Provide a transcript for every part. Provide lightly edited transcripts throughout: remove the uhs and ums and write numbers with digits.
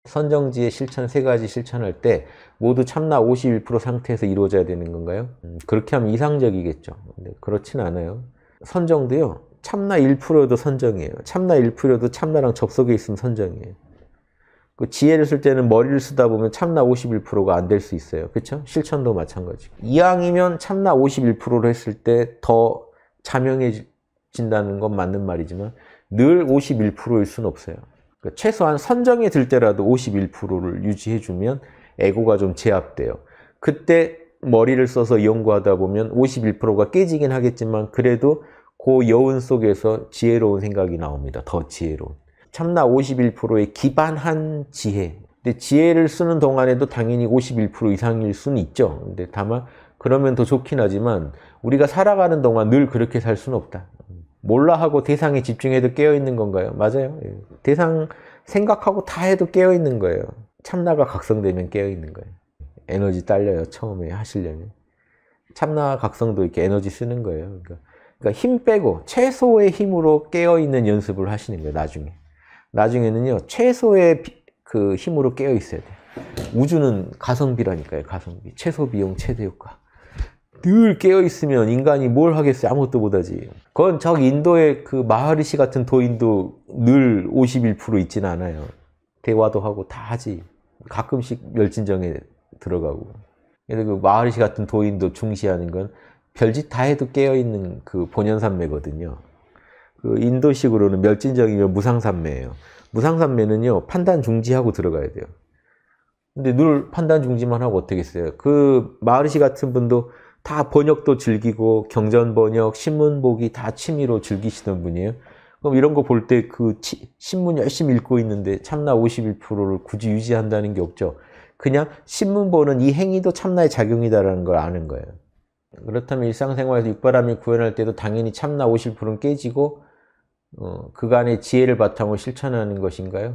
선정지의 실천 세 가지 실천할 때 모두 참나 51% 상태에서 이루어져야 되는 건가요? 그렇게 하면 이상적이겠죠. 근데 그렇진 않아요. 선정도요. 참나 1%도 선정이에요. 참나 1%도 참나랑 접속해 있으면 선정이에요. 그 지혜를 쓸 때는 머리를 쓰다 보면 참나 51%가 안 될 수 있어요. 그렇죠? 실천도 마찬가지. 이왕이면 참나 51%로 했을 때 더 자명해진다는 건 맞는 말이지만 늘 51%일 수는 없어요. 그러니까 최소한 선정에 들 때라도 51%를 유지해주면 에고가 좀 제압돼요. 그때 머리를 써서 연구하다 보면 51%가 깨지긴 하겠지만 그래도 그 여운 속에서 지혜로운 생각이 나옵니다. 더 지혜로운. 참나 51%에 기반한 지혜. 근데 지혜를 쓰는 동안에도 당연히 51% 이상일 수는 있죠. 근데 다만 그러면 더 좋긴 하지만 우리가 살아가는 동안 늘 그렇게 살 수는 없다. 몰라 하고 대상에 집중해도 깨어있는 건가요? 맞아요. 대상 생각하고 다 해도 깨어있는 거예요. 참나가 각성되면 깨어있는 거예요. 에너지 딸려요. 처음에 하시려면. 참나 각성도 이렇게 에너지 쓰는 거예요. 그러니까 힘 빼고 최소의 힘으로 깨어있는 연습을 하시는 거예요. 나중에는요. 최소의 그 힘으로 깨어있어야 돼요. 우주는 가성비라니까요. 가성비. 최소 비용 최대 효과. 늘 깨어있으면 인간이 뭘 하겠어요? 아무것도 못하지. 그건 저기 인도의 그 마하리시 같은 도인도 늘 51% 있지는 않아요. 대화도 하고 다 하지. 가끔씩 멸진정에 들어가고. 그래서 그 마하리시 같은 도인도 중시하는 건 별짓 다 해도 깨어있는 그 본연산매거든요. 그 인도식으로는 멸진정이면 무상산매예요. 무상산매는요, 판단 중지하고 들어가야 돼요. 근데 늘 판단 중지만 하고 어떻게 했어요? 그 마하리시 같은 분도 다 번역도 즐기고 경전 번역, 신문 보기 다 취미로 즐기시던 분이에요. 그럼 이런 거 볼 때 그 신문 열심히 읽고 있는데 참나 51%를 굳이 유지한다는 게 없죠. 그냥 신문 보는 이 행위도 참나의 작용이다라는 걸 아는 거예요. 그렇다면 일상생활에서 육바람일 구현할 때도 당연히 참나 51%는 깨지고 그간의 지혜를 바탕으로 실천하는 것인가요?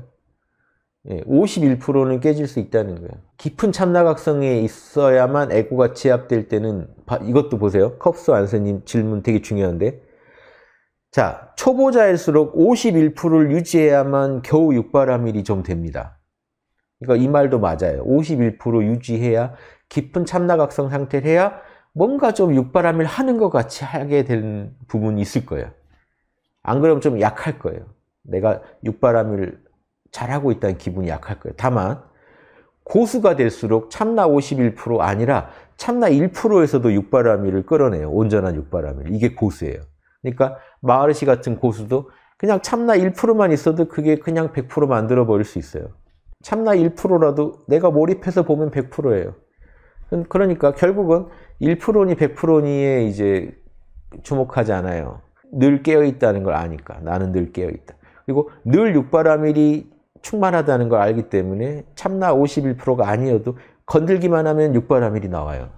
51%는 깨질 수 있다는 거예요. 깊은 참나각성에 있어야만 에고가 제압될 때는 이것도 보세요. 컵스 안스님 질문 되게 중요한데 자, 초보자일수록 51%를 유지해야만 겨우 육바라밀이 좀 됩니다. 그러니까 이 말도 맞아요. 51% 유지해야 깊은 참나각성 상태를 해야 뭔가 좀 육바라밀 하는 것 같이 하게 되는 부분이 있을 거예요. 안 그러면 좀 약할 거예요. 내가 육바라밀 잘하고 있다는 기분이 약할 거예요. 다만 고수가 될수록 참나 51% 아니라 참나 1%에서도 육바라밀을 끌어내요. 온전한 육바라밀. 이게 고수예요. 그러니까 마하르시 같은 고수도 그냥 참나 1%만 있어도 그게 그냥 100% 만들어버릴 수 있어요. 참나 1%라도 내가 몰입해서 보면 100%예요. 그러니까 결국은 1%니 100%니에 이제 주목하지 않아요. 늘 깨어있다는 걸 아니까. 나는 늘 깨어있다. 그리고 늘 육바라밀이 충만하다는 걸 알기 때문에 참나 51%가 아니어도 건들기만 하면 육바라밀이 나와요.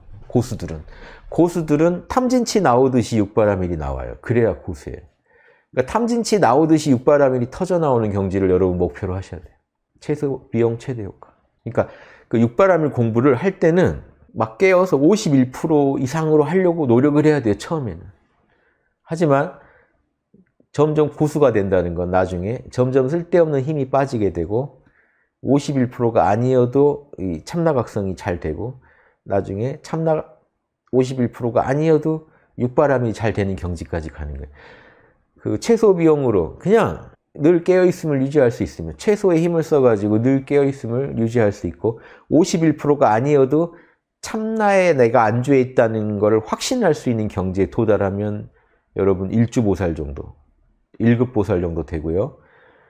고수들은 탐진치 나오듯이 육바라밀이 나와요. 그래야 고수예요. 그러니까 탐진치 나오듯이 육바라밀이 터져 나오는 경지를 여러분 목표로 하셔야 돼요. 최소 비용 최대 효과. 그러니까 그 육바라밀 공부를 할 때는 막 깨어서 51% 이상으로 하려고 노력을 해야 돼요. 처음에는. 하지만 점점 고수가 된다는 건 나중에 점점 쓸데없는 힘이 빠지게 되고 51%가 아니어도 이 참나각성이 잘 되고 나중에 참나 51%가 아니어도 육바람이 잘 되는 경지까지 가는 거예요. 그 최소 비용으로 그냥 늘 깨어있음을 유지할 수 있으면 최소의 힘을 써가지고 늘 깨어있음을 유지할 수 있고 51%가 아니어도 참나에 내가 안주해 있다는 것을 확신할 수 있는 경지에 도달하면 여러분 일주보살 정도 1급 보살 정도 되고요.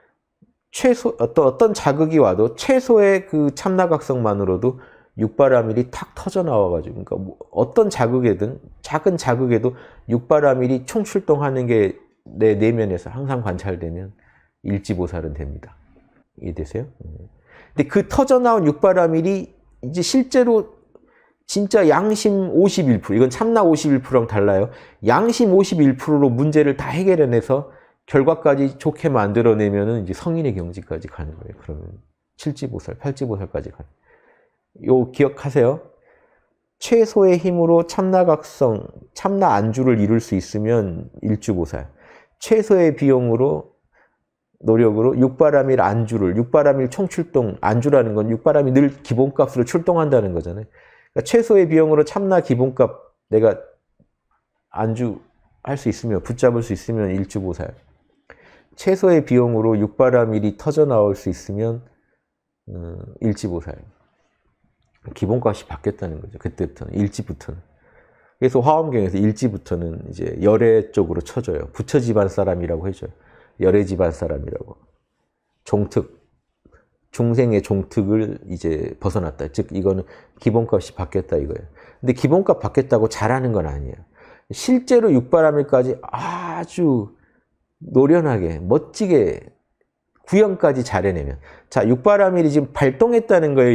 어떤 자극이 와도 최소의 그 참나각성만으로도 육바라밀이 탁 터져 나와가지고, 그러니까 어떤 자극에든, 작은 자극에도 육바라밀이 총출동하는 게 내 내면에서 항상 관찰되면 일지보살은 됩니다. 이해되세요? 근데 그 터져 나온 육바라밀이 이제 실제로 진짜 양심 51%, 이건 참나 51%랑 달라요. 양심 51%로 문제를 다 해결해내서 결과까지 좋게 만들어내면은 이제 성인의 경지까지 가는 거예요. 그러면 7지보살, 8지보살까지 가는 거예요. 요 기억하세요. 최소의 힘으로 참나각성, 참나 안주를 이룰 수 있으면 일주보살. 최소의 비용으로 노력으로 육바람일 안주를, 육바람일 총출동, 안주라는 건 육바람이 늘 기본값으로 출동한다는 거잖아요. 그러니까 최소의 비용으로 참나 기본값 내가 안주 할 수 있으면, 붙잡을 수 있으면 일주보살. 최소의 비용으로 육바라밀이 터져 나올 수 있으면 일지보살. 기본값이 바뀌었다는 거죠. 그때부터는, 일지부터는. 그래서 화엄경에서 일지부터는 이제 열애 쪽으로 쳐줘요. 부처 집안 사람이라고 해줘요. 열애 집안 사람이라고. 종특, 중생의 종특을 이제 벗어났다. 즉 이거는 기본값이 바뀌었다 이거예요. 근데 기본값 바뀌었다고 잘하는 건 아니에요. 실제로 육바라밀까지 아주 노련하게 멋지게 구현까지 잘해내면, 자, 육바라밀이 지금 발동했다는 거예요.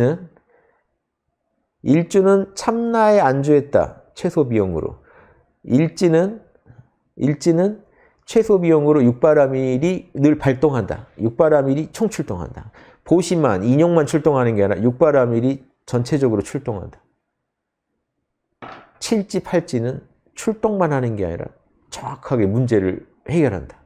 일주는 참나에 안주했다. 최소 비용으로. 일지는 최소 비용으로 육바라밀이 늘 발동한다. 육바라밀이 총출동한다. 보시만, 인용만 출동하는 게 아니라 육바라밀이 전체적으로 출동한다. 칠지, 팔지는 출동만 하는 게 아니라 정확하게 문제를 해결한다.